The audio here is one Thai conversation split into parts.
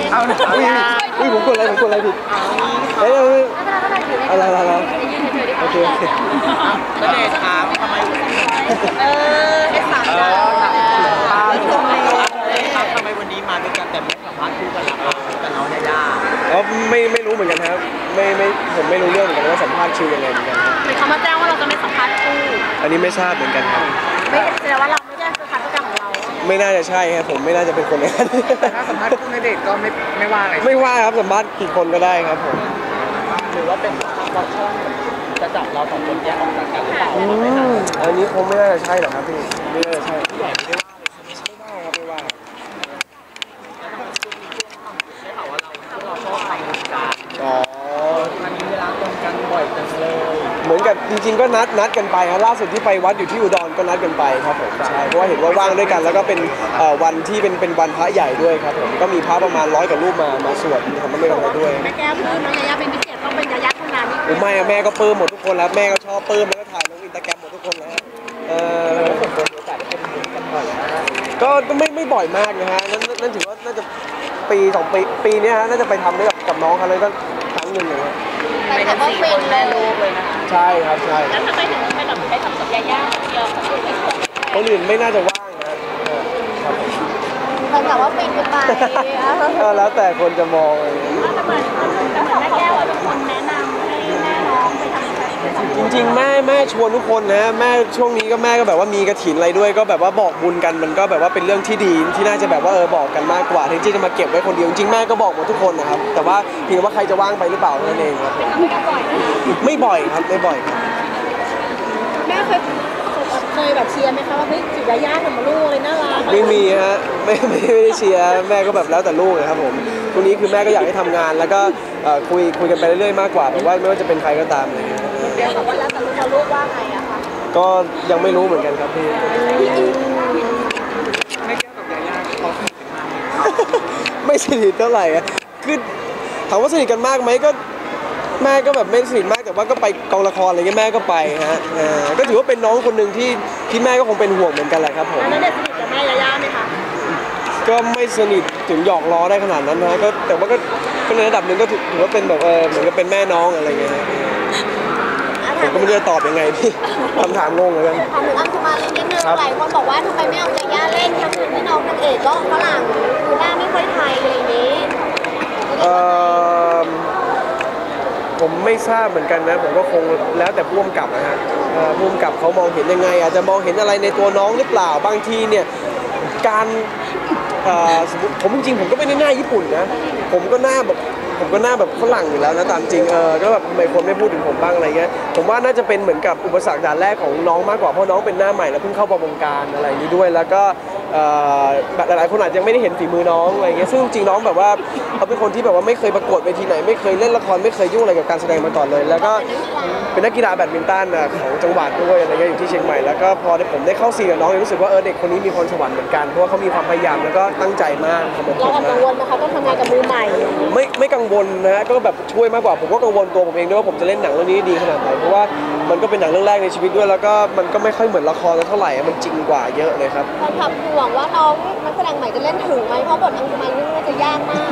เอาหน่อยผมกดอะไรผิดอะไรโอเคแล้วเดชถามทำไมให้สามดาวตรงนี้ครับทำไมวันนี้มาด้วยกันแต่ไม่สัมภาษณ์คู่กันแล้วกับน้องยาย่าไม่รู้เหมือนกันครับผมไม่รู้เรื่องเหมือนกันว่าสัมภาษณ์คิวยังไงเหมือนกันมีเขามาแจ้งว่าเราจะไม่สัมภาษณ์คู่อันนี้ไม่ทราบเหมือนกันครับไม่แสดงว่าเราไม่ได้สัมภาษณ์คู่ของเราไม่น่าจะใช่ครับผมไม่น่าจะเป็นคนนั้นถ้าสัมภาษณ์คู่ในเด็กก็ไม่ว่าอะไรไม่ว่าครับสัมภาษณ์กี่คนก็ได้ครับผมหรือว่าเป็นทางช่องจะจับเราสองคนแยกออกจากกันหรือเปล่าอันนี้คงไม่น่าจะใช่หรอกครับพี่ไม่น่าจะใช่ผู้ใหญ่ไม่ว่าเลยไม่ว่าเราชอบทำการมันมีเวลาตรงกันบ่อยจังเลยเหมือนกับจริงๆก็นัดกันไปครับล่าสุดที่ไปวัดอยู่ที่อุดรก็นัดกันไปครับผมใช่เพราะว่าเห็นว่าว่างด้วยกันแล้วก็เป็นวันที่เป็นวันพระใหญ่ด้วยครับผมก็มีพระประมาณ100 กว่ารูปมาสวดทำไม่อะไรด้วยแม่แก้วเพิ่มน้องยาย่าเป็นพิเศษต้องเป็นยาย่าเท่านั้นไม่แม่ก็ปลื้มหมดทุกคนแล้วแม่ก็ชอบปลื้มแล้วก็ถ่ายลงอินสตาแกรมหมดทุกคนแล้วก็ไม่บ่อยมากนะฮะนั่นถือว่าน่าจะปี2 ปีนี้ฮะน่าจะไปทำด้วยกับน้องเขาเลยก็ครั้งหนึ่งเลยไปทำว่าเป็นแม่ลูกเลยนะใช่ครับใช่แล้วทำไมถึงไปทำกับยาย่าเดียวคนอื่นไม่น่าจะว่างนะแต่ถามว่าเป็นไปก็แล้วแต่คนจะมองอะไรเหมือนแม่แก้วทุกคนแนะนำให้แม่น้องไปทำจริงๆแม่ชวนทุกคนนะแม่ช่วงนี้ก็แม่ก็แบบว่ามีกฐินอะไรด้วยก็แบบว่าบอกบุญกันมันก็แบบว่าเป็นเรื่องที่ดีที่น่าจะแบบว่าบอกกันมากกว่าที่จะมาเก็บไว้คนเดียวจริงๆแม่ก็บอกหมดทุกคนนะครับแต่ว่าเพียงว่าใครจะว่างไปหรือเปล่านั่นเองครับไม่บ่อยครับไม่บ่อยครับแม่เคยแบบเชียร์ไหมคะว่าเฮ้ยจีบยาย่าทำมาลูกเลยน่ารักไม่มีฮะไม่ได้เชียร์แม่ก็แบบแล้วแต่ลูกนะครับผมตรงนี้คือแม่ก็อยากให้ทำงานแล้วก็คุยกันไปเรื่อยๆมากกว่าผมว่าไม่ว่าจะเป็นใครก็ตามเลยเดี๋ยวบอกว่าแล้วแต่ลูกว่าไงอะคะก็ยังไม่รู้เหมือนกันครับพี่ไม่แก้วกับยาย่าเขาสนิทกันมากไม่สนิทเท่าไหร่คือถามว่าสนิทกันมากไหมก็แม่ก็แบบไม่สนิทมากแต่ว่าก็ไปกองละครอะไรเงี้ยแม่ก็ไปฮะก็ถือว่าเป็นน้องคนหนึ่งที่แม่ก็คงเป็นห่วงเหมือนกันแหละครับผมแล้วเด็กสนิทกับแม่ยาย่าไหมคะก็ไม่สนิทถึงหยอกล้อได้ขนาดนั้นนะก็แต่ว่าก็ในระดับหนึ่งก็ถือว่าเป็นแบบเหมือนกับเป็นแม่น้องอะไรเงี้ยผมก็ไม่รู้จะตอบยังไงพี่คำถามงงเลยกันถามถึงอัญชุมาเล่นนิดนึงหลายคนบอกว่าทำไมไม่เอายาย่าเล่นทั้งที่น้องนางเอกก็ฝรั่งคือหน้าไม่ค่อยไทยอะไรอย่างนี้ผมไม่ทราบเหมือนกันนะผมก็คงแล้วแต่ผู้กำกับนะฮะผู้กำกับเขามองเห็นยังไงอาจจะมองเห็นอะไรในตัวน้องหรือเปล่าบางทีเนี่ยการผมจริงๆผมก็ไม่ได้หน้าญี่ปุ่นนะผมก็หน้าแบบฝรั่งอยู่แล้วนะตามจริงก็แบบทำไมคนไม่พูดถึงผมบ้างอะไรเงี้ยผมว่าน่าจะเป็นเหมือนกับอุปสรรคด่านแรกของน้องมากกว่าเพราะน้องเป็นหน้าใหม่แล้วเพิ่งเข้าวงการอะไรนี้ด้วยแล้วก็หลายๆคนอาจจะไม่ได้เห็นฝีมือน้องอะไรเงี้ยซึ่งจริงน้องแบบว่าเขาเป็นคนที่แบบว่าไม่เคยประกวดเวทีไหนไม่เคยเล่นละครไม่เคยยุ่งอะไรกับการแสดงมาก่อนเลยแล้วก็เป็นนักกีฬาแบดมินตันของจังหวัดด้วยอะไรเงี้ยอยู่ที่เชียงใหม่แล้วก็พอผมได้เข้าซีกับน้องรู้สึกว่าเด็กคนนี้มีพรสวรรค์เหมือนกันเพราะว่าเขามีความพยายามแล้วก็ตั้งใจมากเรากังวลนะคะต้องทำงานกับมือใหม่ไม่กังวลนะก็แบบช่วยมากกว่าผมก็กังวลตัวผมเองด้วยว่าผมจะเล่นหนังเรื่องนี้ดีขนาดไหนเพราะว่ามันก็เป็นหนังเรื่องแรกในชีวิตด้วยแล้วก็มันก็ไม่ค่อยเหมือนละครเท่าไหร่มันจริงกว่าเยอะเลยครับคนขับห่วงว่าน้องนักแสดงใหม่จะเล่นถึงไหมเพราะบทอัญชุมานี่น่าจะยากมาก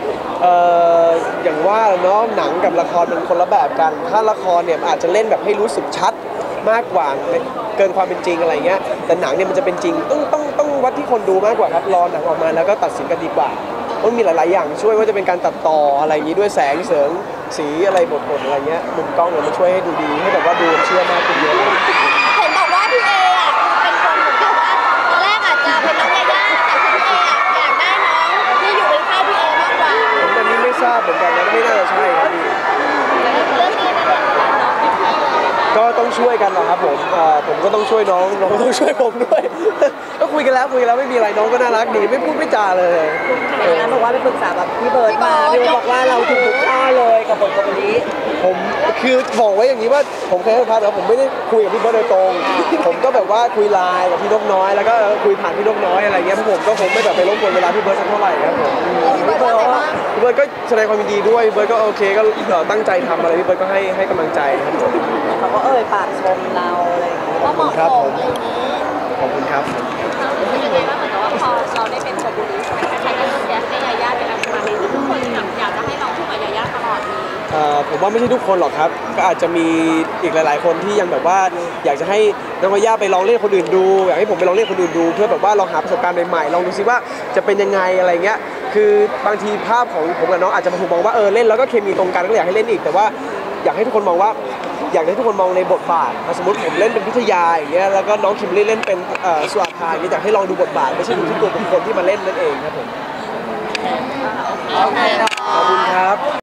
อย่างว่าเนาะหนังกับละครมันคนละแบบกันถ้าละครเนี่ยอาจจะเล่นแบบให้รู้สึกชัดมากกว่าเกินความเป็นจริงอะไรเงี้ยแต่หนังเนี่ยมันจะเป็นจริงต้องวัดที่คนดูมากกว่าครับรอหนังออกมาแล้วก็ตัดสินกันดีกว่ามันมีหลายๆอย่างช่วยว่าจะเป็นการตัดต่ออะไรอย่างนี้ด้วยแสงเสริงสีอะไรบทอะไรเงี้ยมุมกล้องเนี่ยมันช่วยให้ดูดีให้แบบว่าดูเชื่อมากขึ้นเยอะเห็นบอกว่าพี่เอเป็นคนเหมือนกับว่าตอนแรกอาจจะเป็นน้องยาย่าแต่พี่เออยากได้น้องที่อยู่ในค่ายพี่เอมากกว่าอันนี้ไม่ทราบเหมือนกันนะไม่น่าจะใช่ครับพี่เรื่องนี้นะก็ต้องช่วยกันนะครับผมก็ต้องช่วยน้องต้องช่วยผมด้วยก็คุยกันแล้วไม่มีอะไรน้องก็น่ารักดีไม่พูดไม่จาเลยนะบอกว่าไปปรึกษาแบบพี่เบิร์ดมาพี่เบิร์ดบอกว่าเราถูกทุกข้อเลยกับบทนี้ผมคือบอกไว้อย่างนี้ว่าผมเคยให้พักแล้วผมไม่ได้คุยกับพี่เบิร์ดโดยตรงผมก็แบบว่าคุยไลน์กับพี่นกน้อยแล้วก็คุยผ่านพี่นกน้อยอะไรเงี้ยผมก็คงไม่แบบไปรบกวนเวลาพี่เบิร์ดสักเท่าไหร่ครับผมพี่เบิร์ดก็แสดงความยินดีด้วยพี่เบิร์ดก็โอเคก็ตั้งใจทำอะไรพี่เบิร์ดก็ให้กำลังใจครับผมเขาก็ปากชมเราอะไรอย่างเงี้ยว่าเหมาะสมอะไรอย่างเงี้ยขอบคุณครับเป็นยังไงบ้างเหมือนกับว่าพอเราได้เป็นโชว์บุรีใครๆก็เชียร์ให้ยาย่าเป็นอัญชุมาผมว่าไม่ใช่ทุกคนหรอกครับก็อาจจะมีอีกหลายๆคนที่ยังแบบว่าอยากจะให้น้องย่าไปลองเล่นคนอื่นดูอยากให้ผมไปลองเล่นคนอื่นดูเพื่อแบบว่าลองหาประสบการณ์ใหม่ๆลองดูซิว่าจะเป็นยังไงอะไรเงี้ยคือบางทีภาพของผมกับน้องอาจจะถูกมองว่าเล่นแล้วก็เคมีตรงกันก็อยากให้เล่นอีกแต่ว่าอยากให้ทุกคนมองว่าอยากให้ทุกคนมองในบทบาทสมมติผมเล่นเป็นพิทยาอย่างเงี้ยแล้วก็น้องคิมลี่เล่นเป็นสุอาภาอย่างเงี้ยอยากให้ลองดูบทบาทไม่ใช่ดูที่ตัวบุคคลที่มาเล่นนั่นเองครับผมโอเคขอบคุณครับ